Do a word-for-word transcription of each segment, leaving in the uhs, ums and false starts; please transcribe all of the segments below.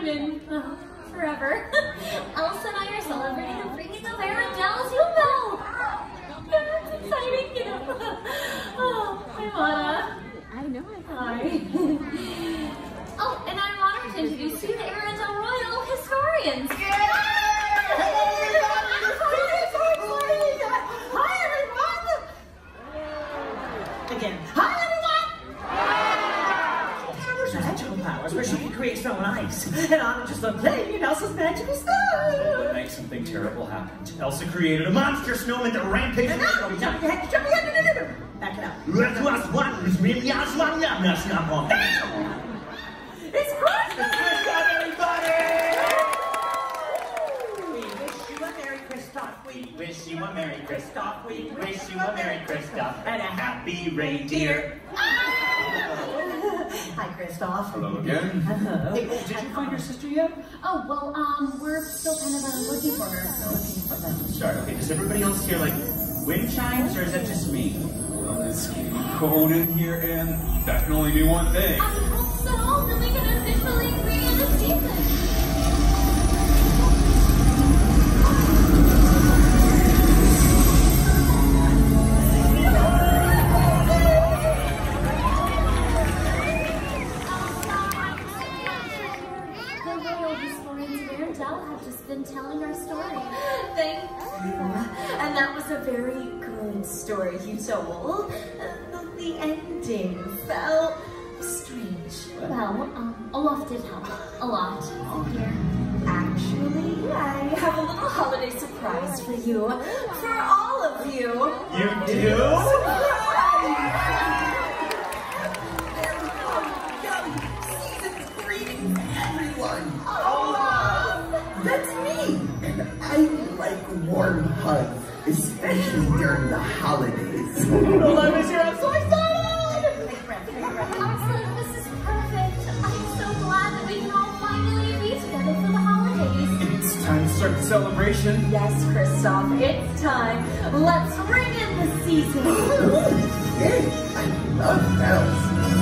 been uh, forever. Elsa and I are celebrating the bringing of Arendelle's Hugo. Yeah, it's exciting, you know. Oh, hi, Mona. I know I Hi. Oh, and I'm honored to introduce you to the Arendelle Royal Historians. Again. Hi, everyone! There's magical powers where she can create snow and ice. And I'm just a playing in Elsa's magical snow. What makes something terrible happened? Elsa created a monster snowman that rampaged. No, no, jump ahead, jump ahead. Back it up. It's Christmas! We wish you a Merry Christmas. We wish you a Merry Christmas and a happy reindeer. Hi, Christoph. Hello again. Hello. Hey, oh, did you find your sister yet? Oh, well, um, we're still kind of uh, looking for her. Still looking for them. Sorry, okay, does everybody else hear, like, wind chimes, or is that just me? Well, it's getting cold in here, and that can only mean one thing. I hope so, then we can officially begin the season. Have just been telling our story. Thank you. And that was a very good story you told. Uh, the ending felt strange. Well, um, Olaf did help. A lot. Here. Actually, I have a little holiday surprise for you. For all of you. You do? Season's greetings, everyone. That's me! And I like warm hugs, especially during the holidays. Hello, Mister I'm so excited! Excellent, this is perfect. I'm so glad that we can all finally be together for the holidays. It's time to start the celebration. Yes, Christoph, it's time. Let's ring in the season. Yay! I love bells.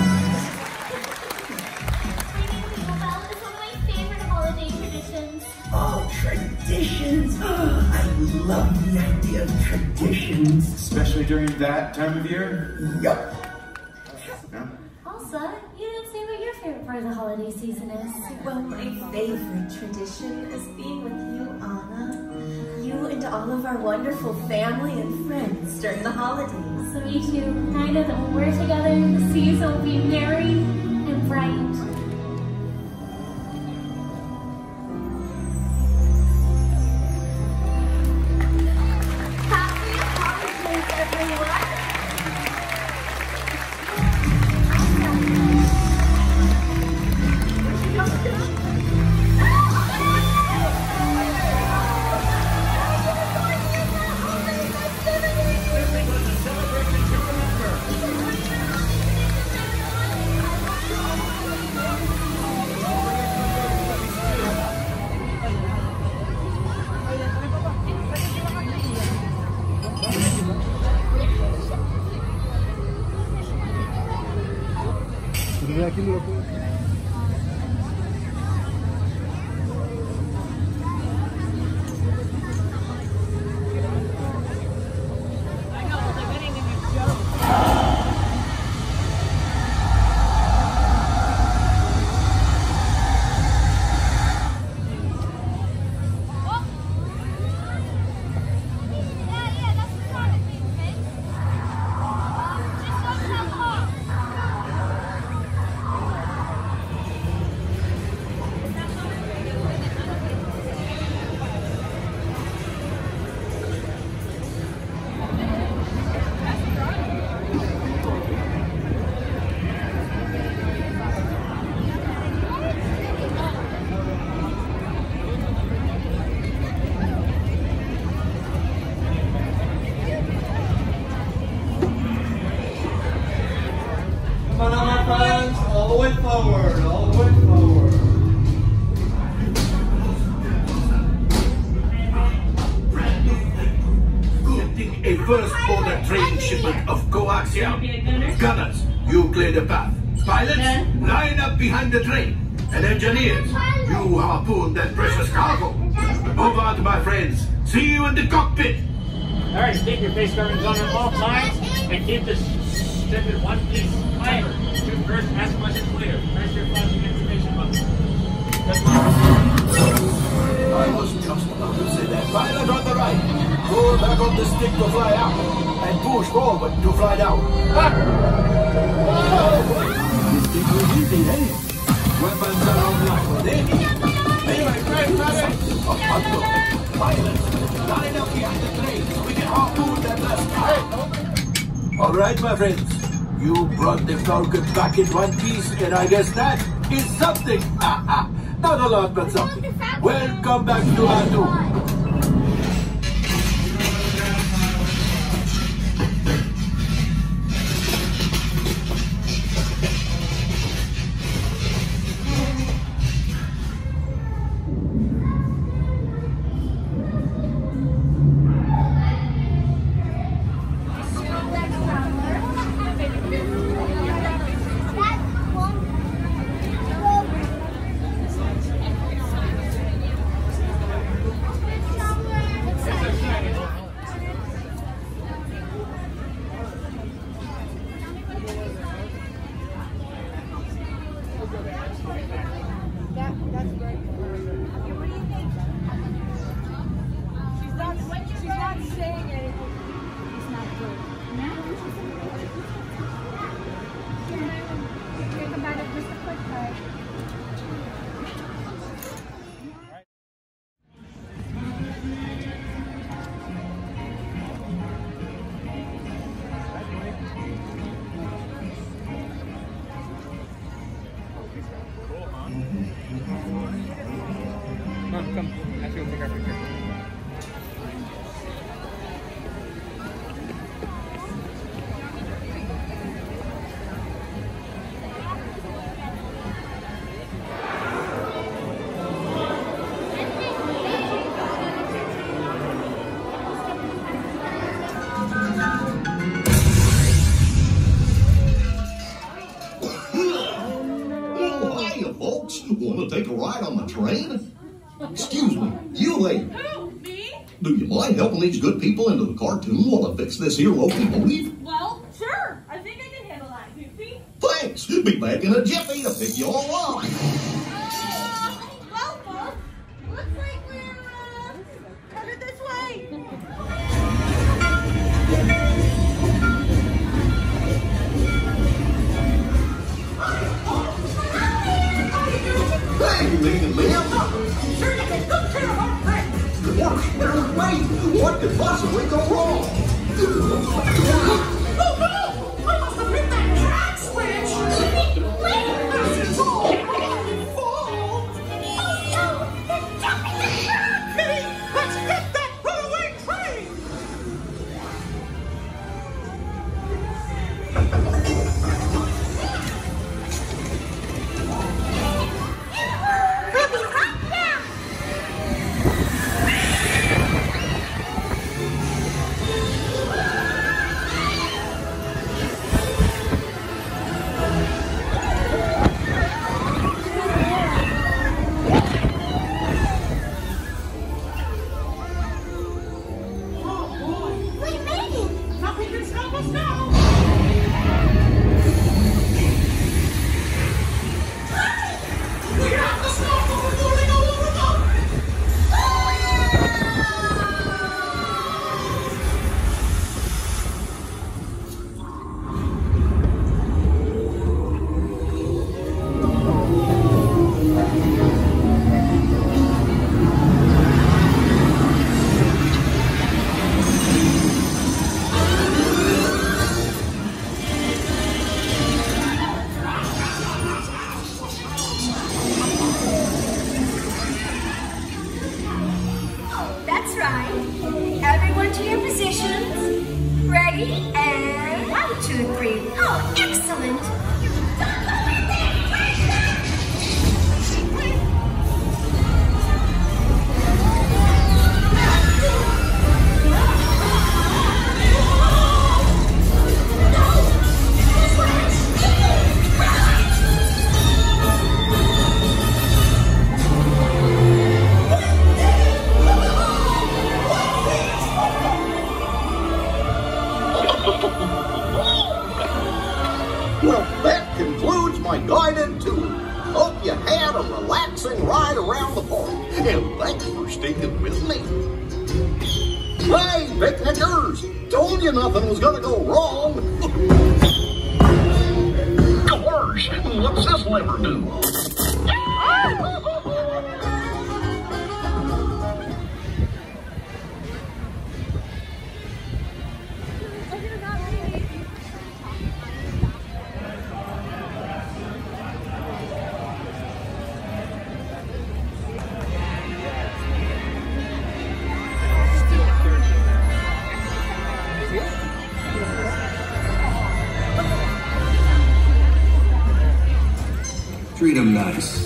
Oh, traditions! I love the idea of traditions. Especially during that time of year? Yup. Yeah. Elsa, you didn't say what your favorite part of the holiday season is. Well, my favorite tradition is being with you, Anna. You and all of our wonderful family and friends during the holidays. So me too. I know that when we're together, the season will be merry and bright. First order train shipment of coaxium. Gunners, you clear the path. Pilots, line up behind the train. and engineers. You harpooned that precious cargo. Move on, my friends. See you in the cockpit. All right, keep your face coverings on at all times, and keep this ship in one piece. Timer. Shoot first, ask questions later. Press your flashing information button. I was just about to say that. Pilot on the right. Pull back on the stick to fly out. And push forward to fly down. Ah! This thing was easy, eh? Weapons are on lock with it. Anyway, great, brother. A hunter. Pilot, line up behind the train so we can harpoon that last car. All right, my friends. You brought the Falcon back in one piece, and I guess that is something. Not a lot, but something. Welcome back to Anu. Come, actually, we'll take our picture. Oh, hiya, folks. Want to take a ride on the train? Excuse me, you lady. Who, me? Do you mind helping these good people into the cartoon while I fix this here locomotive? Well, sure. I think I can handle that, Goofy. Thanks. Be back in a jiffy to pick you all up. Uh, well, folks, looks like we're, uh, headed this way. Hey, Minnie and Liam. Sure you can good care of our friend. What? Wait, what could possibly go wrong? Oh, no! I must have hit that track switch. Wait, that's control. Oh, no! They're jumping the track! Minnie, let's hit that runaway train! We'll be right back! We made it! Nothing can stop us now! We have to stop them before they go over the... Well, that concludes my guided tour. Hope you had a relaxing ride around the park, and thanks for sticking with me. Hey, picnickers! Told you nothing was gonna go wrong. Gosh, what's this lever do? Treat them nice.